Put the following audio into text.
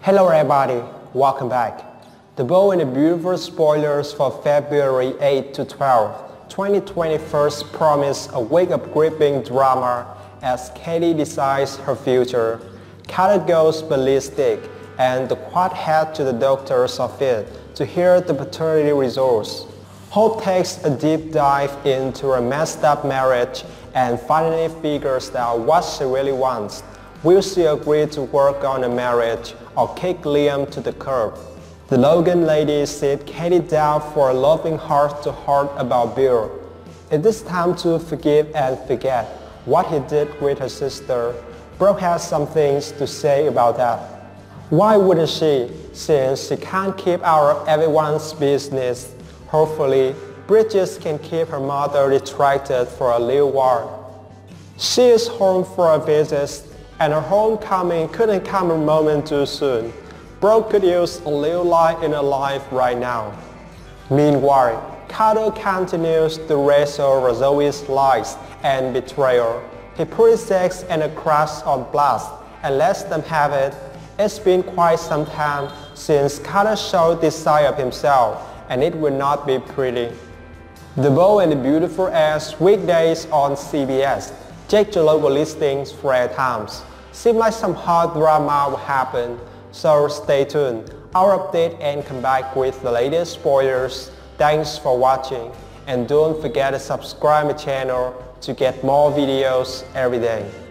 Hello everybody, welcome back. The Bold and the Beautiful spoilers for February 8 to 12, 2021 promise a week of gripping drama as Katie decides her future. Carter goes ballistic and the quad head to the doctor's office to hear the paternity results. Hope takes a deep dive into her messed up marriage and finally figures out what she really wants. Will she agree to work on a marriage or kick Liam to the curb? The Logan ladies sit Katie down for a loving heart-to-heart about Bill. It is time to forgive and forget what he did with her sister. Brooke has some things to say about that. Why wouldn't she, since she can't keep out of everyone's business? Hopefully, Bridget can keep her mother distracted for a little while. She is home for a visit, and her homecoming couldn't come a moment too soon. Brooke could use a little light in her life right now. Meanwhile, Carter continues to wrestle Zoe's lies and betrayal. He puts sex and a crush on blast and lets them have it. It's been quite some time since Carter showed this side of himself, and it will not be pretty. The Bold and the Beautiful airs weekdays on CBS. Check your local listings for air times. Seems like some hot drama will happen, so stay tuned. I'll update and come back with the latest spoilers. Thanks for watching, and don't forget to subscribe my channel to get more videos every day.